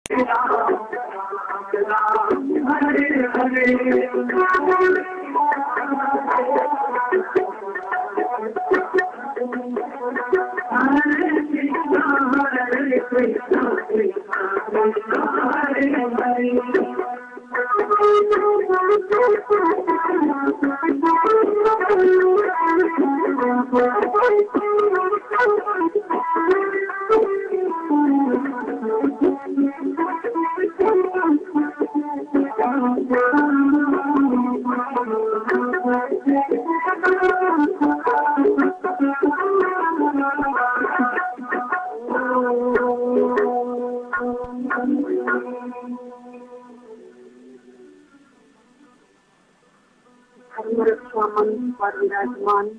पर विराजमान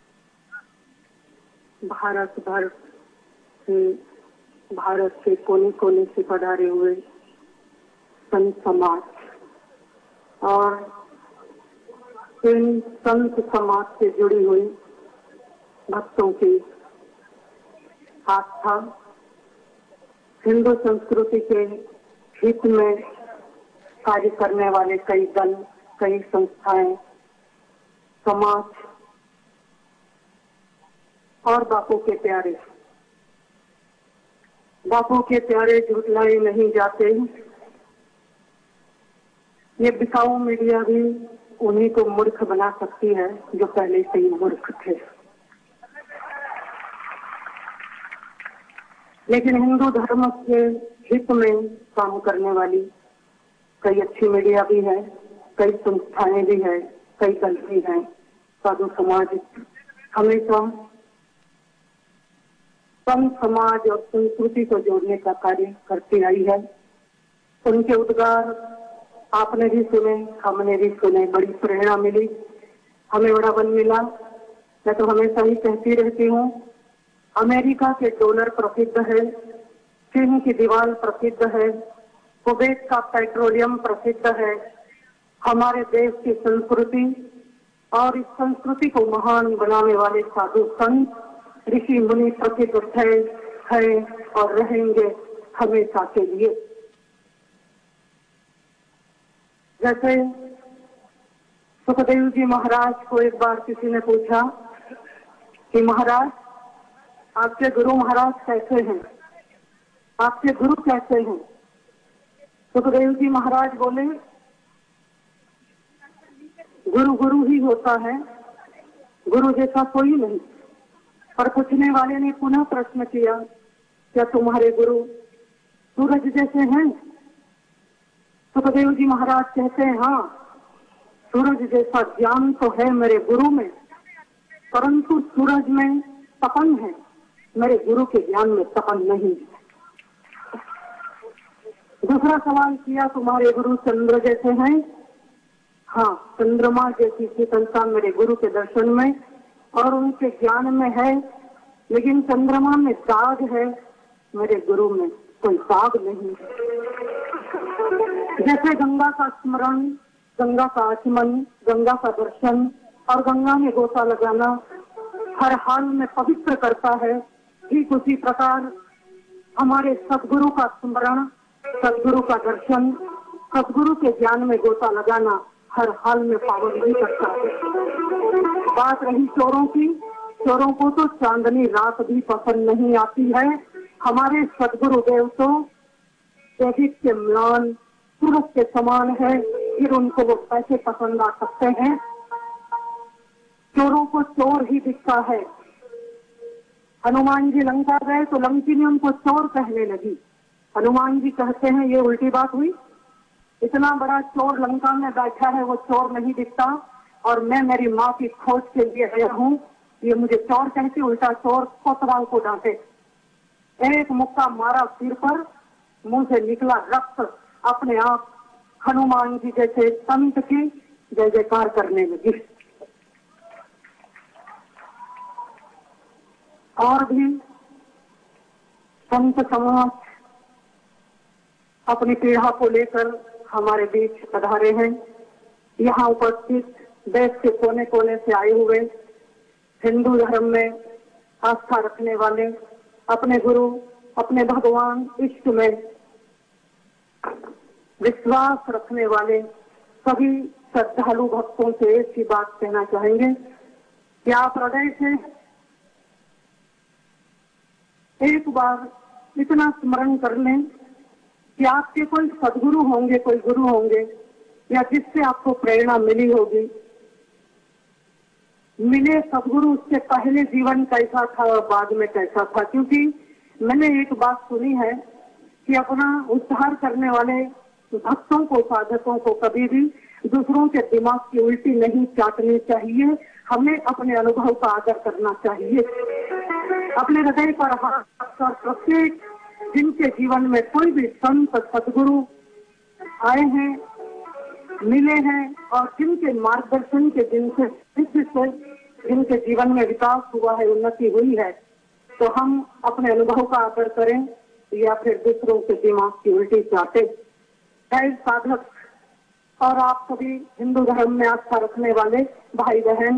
भारत भर से, भारत के कोने कोने से पधारे हुए संत समाज और इन संत समाज से जुड़ी हुई भक्तों की आस्था, हिंदू संस्कृति के हित में कार्य करने वाले कई दल, कई संस्थाएं, समाज और बापू के प्यारे झुठलाए नहीं जाते। ये बिकाऊ मीडिया भी उन्हीं को मूर्ख बना सकती है जो पहले से ही मूर्ख थे। लेकिन हिंदू धर्म के हित में काम करने वाली कई अच्छी मीडिया भी है, कई संस्थाएं भी है, कई दल भी हैं। साधु समाज हमेशा संत समाज और संस्कृति को जोड़ने का कार्य करती आई है। उनके उद्गार आपने भी सुने, हमने भी सुने, बड़ी प्रेरणा मिली, हमें बड़ा बल मिला। मैं तो हमेशा ही कहती रहती हूँ, अमेरिका के डॉलर प्रसिद्ध है, चीन की दीवार प्रसिद्ध है, कुवैत का पेट्रोलियम प्रसिद्ध है। हमारे देश की संस्कृति और इस संस्कृति को महान बनाने वाले साधु संत, ऋषि मुनि प्रसिद्ध थे, हैं और रहेंगे हमेशा के लिए। जैसे सुखदेव जी महाराज को एक बार किसी ने पूछा कि महाराज आपके गुरु महाराज कैसे हैं, आपके गुरु कैसे हैं? सुखदेव जी महाराज बोले गुरु गुरु ही होता है, गुरु जैसा कोई नहीं। पर पूछने वाले ने पुनः प्रश्न किया, क्या तुम्हारे गुरु सूरज जैसे हैं? सुखदेव जी महाराज कहते हैं हाँ, सूरज जैसा ज्ञान तो है मेरे गुरु में, परंतु सूरज में तपन है, मेरे गुरु के ज्ञान में तपन नहीं है। दूसरा सवाल किया, तुम्हारे गुरु चंद्र जैसे हैं? हाँ, चंद्रमा जैसी शीतलता मेरे गुरु के दर्शन में और उनके ज्ञान में है, लेकिन चंद्रमा में दाग है, मेरे गुरु में कोई दाग नहीं है। जैसे गंगा का स्मरण, गंगा का आचमन, गंगा का दर्शन और गंगा में गोता लगाना हर हाल में पवित्र करता है, ठीक उसी प्रकार हमारे सदगुरु का स्मरण, सदगुरु का दर्शन, सदगुरु के ज्ञान में गोता लगाना हर हाल में पावन भी करता है। बात रही चोरों की, चोरों को तो चांदनी रात भी पसंद नहीं आती है। हमारे सदगुरुदेव तो दैविक के म्लान सूरज के समान है, फिर उनको वो पैसे पसंद आ सकते हैं? चोरों को चोर ही दिखता है। हनुमान जी लंका गए तो लंकिनी उनको चोर कहने लगी। हनुमान जी कहते हैं ये उल्टी बात हुई, इतना बड़ा चोर लंका में बैठा है, वो चोर नहीं दिखता, और मैं मेरी माँ की खोज के लिए गया हूँ, ये मुझे चोर कहती, उल्टा चोर कोतवाल को डांटे। एक मुक्का मारा सिर पर, मुंह से निकला रक्त, अपने आप हनुमान जी जैसे संत की जय जयकार करने लगी। और भी संत समाज अपनी पीढ़ा को लेकर हमारे बीच पधारे हैं। यहाँ उपस्थित देश के कोने कोने से आए हुए हिंदू धर्म में आस्था रखने वाले, अपने गुरु, अपने भगवान इष्ट में विश्वास रखने वाले सभी श्रद्धालु भक्तों से एक ही बात कहना चाहेंगे कि आप हृदय से एक बार इतना स्मरण कर लें कि आपके कोई सदगुरु होंगे, कोई गुरु होंगे या जिससे आपको प्रेरणा मिली होगी। मिले सदगुरु, उससे पहले जीवन कैसा था और बाद में कैसा था। क्योंकि मैंने एक बात सुनी है कि अपना उद्धार करने वाले भक्तों को, साधकों को कभी भी दूसरों के दिमाग की उल्टी नहीं चाटनी चाहिए। हमें अपने अनुभव का आदर करना चाहिए। अपने हृदय पर हाथ रखकर प्रत्येक जिनके जीवन में कोई भी संत सदगुरु आए हैं, मिले हैं और जिनके मार्गदर्शन के जिनसे जिनके जीवन में विकास हुआ है, उन्नति हुई है, तो हम अपने अनुभव का आदर करें या फिर दूसरों के दिमाग की उल्टी चाटे। साधक और आप सभी हिंदू धर्म में आस्था रखने वाले भाई बहन,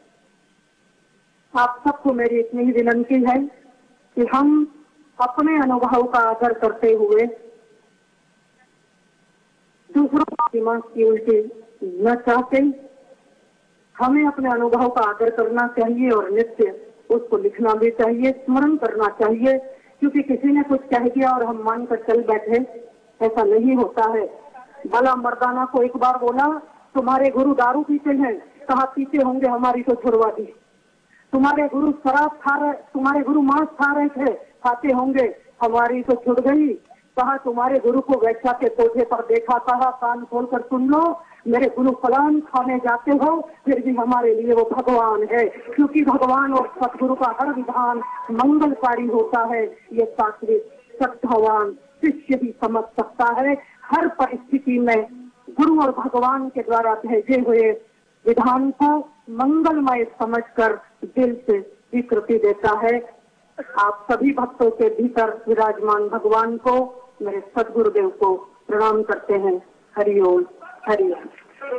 आप सबको मेरी इतनी ही विनती है कि हम अपने अनुभव का आदर करते हुए दूसरों के दिमाग की उल्टी न चाहते, हमें अपने अनुभव का आदर करना चाहिए और नित्य उसको लिखना भी चाहिए, स्मरण करना चाहिए। क्योंकि किसी ने कुछ कह दिया और हम मानकर चल बैठे, ऐसा नहीं होता है। भला मर्दाना को एक बार बोला, तुम्हारे गुरु दारू पीते हैं, कहा पीते होंगे, हमारी तो छुड़वा दी। तुम्हारे गुरु शराब खा रहे, तुम्हारे गुरु मांस खा रहे थे, खाते होंगे, हमारी तो छुड़ गई। कहा तुम्हारे गुरु को वैश्या के कोठे पर देखा, कहा कान खोलकर सुन लो, मेरे गुरु फलान खाने जाते हो, फिर भी हमारे लिए वो भगवान है। क्योंकि भगवान और सतगुरु का हर विधान मंगलकारी होता है। ये शास्त्रीय श्रद्धावान शिष्य भी समझ सकता है। हर परिस्थिति में गुरु और भगवान के द्वारा भेजे हुए विधान को मंगलमय समझकर दिल से स्वीकृति देता है। आप सभी भक्तों के भीतर विराजमान भगवान को, मेरे सदगुरुदेव को प्रणाम करते हैं। हरि ओम, हरि ओम।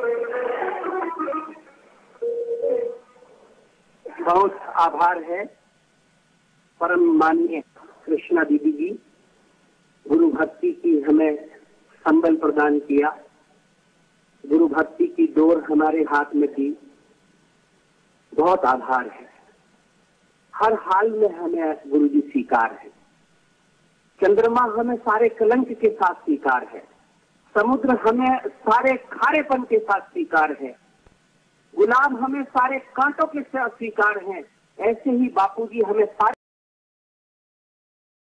बहुत आभार है परम माननीय कृष्णा दीदी जी, गुरु भक्ति की हमें संबल प्रदान किया। गुरु भक्ति की डोर हमारे हाथ में थी। बहुत आभार है। हर हाल में हमें गुरु जी स्वीकार है। चंद्रमा हमें सारे कलंक के साथ स्वीकार है। समुद्र हमें सारे खारेपन के साथ स्वीकार है। गुलाब हमें सारे कांटों के साथ स्वीकार है। ऐसे ही बापूजी हमें सारे